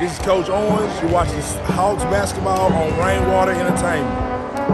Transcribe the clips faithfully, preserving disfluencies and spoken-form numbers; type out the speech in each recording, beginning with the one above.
This is Coach Owens. You're watching Hawks basketball on Rainwater Entertainment.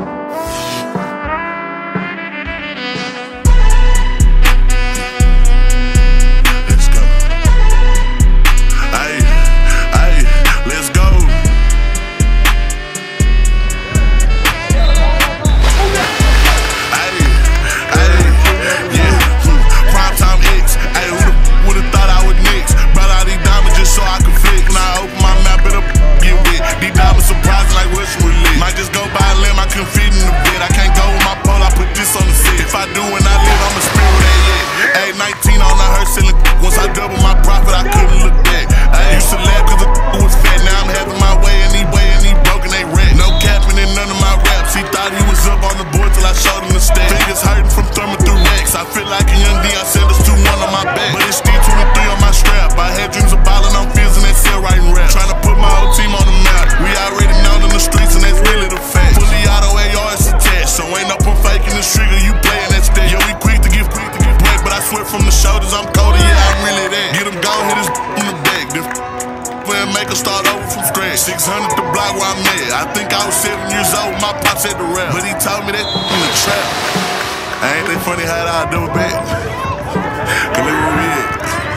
Once I double my profit, I couldn't look back. I used to laugh cause the was fat. Now I'm having my way and he way and he broken, they wreck. No capping in none of my raps. He thought he was up on the board till I showed him the stack. Fingers hurting from thumbing through racks. I feel like a young Deion Sanders, two one on my back. But it's D twenty-three on my strap. I had dreams of ballin' on fields and that cell writing rap. Trying to put my whole team on the map. We already known in the streets and that's really the fact. Fully auto A Rs attached, so ain't no pump faking this trigger. You playin' that stat. Yo, we quick to give, quick to give break, but I swear from the shoulders I'm colder. Yeah, I'm really that. Get him gone, hit his in the back. Then and make her start over from scratch. six hundred the block where I'm at. I think I was seven years old. My pops had the rap, but he told me that in the trap. I ain't that funny how I do it back. Cause look where we at.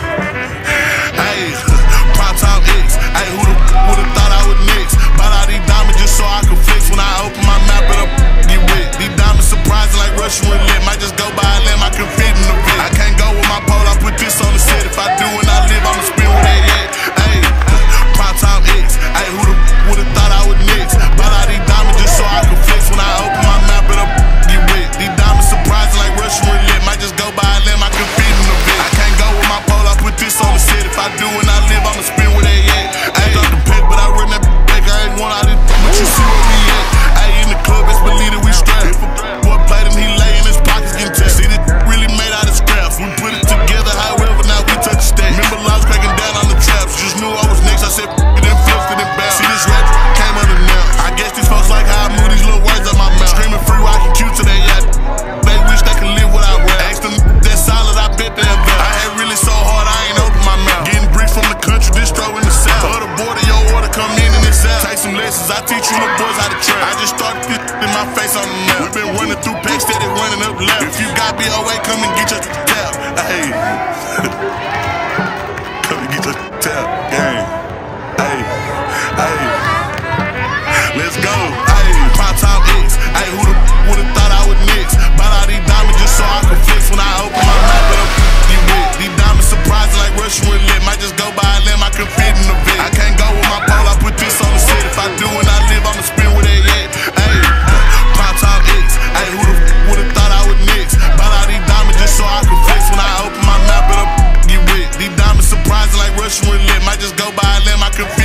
Hey, prime time X. Hey, who the would've thought I was next? Bought all these diamonds just so I could flex. When I open my map, it up get wet. These diamonds surprising like Russian roulette. Might just go by and let my confetti in the vet. I can't go with my pole. I put this on the set. If I do and I live, I'ma spin with that yet. Hey, prime time X. Hey, who the would've thought I was next? Bought all these diamonds just so I could flex. When I open my map, it up get wet. These diamonds surprising like Russian roulette. Might just go by and let my confetti in the vet. I can't go with my pole. I put this on the set. If I do and I live, I'ma spin with that yet. Hey, got the pack, but I run that back. I ain't want all this, but you see where we at. Hey, in the club, best believe that we strapped. If a boy played him, he lay in his pockets getting tapped. See, this really made out of scraps. We put it together, however, now we touch the stack. Remember, I was cracking down on the traps. Just knew I was next. I said, f it and flipped it and bounce. See, this rap came under now. I guess these folks like how I move these little words out my mouth. Screaming free, rocking cute to they yacht. They wish they could live without rap. Ask them that solid, I bet they'll bet. I had really so hard, I ain't open my mouth. Getting bricks from the country, distro in the south. Other border, your order come in and it's out. Take some lessons, I teach you little boys how to trap. I just started this in my face on the map. We been running through packs, steady running up left. If you got B O A, come and get your tap. Hey, come and get your tap, gang. Hey, hey, let's go. Hey, prime time X. Hey, who the would've thought I was next? Bought all these diamonds just so I could flex. When I open my mouth, but I'm get wet. These diamonds surprising like Russian roulette. Might just go by and let my confetti in the vet. I can't go with my pole. I put this on the set. If I do and I live, I'ma spin with that yet. Hey, prime time X. Hey, who the would've thought I was next? Bought all these diamonds just so I could flex. When I open my mouth, but I'm get wet. These diamonds surprising like Russian roulette. Might just go by and let my confetti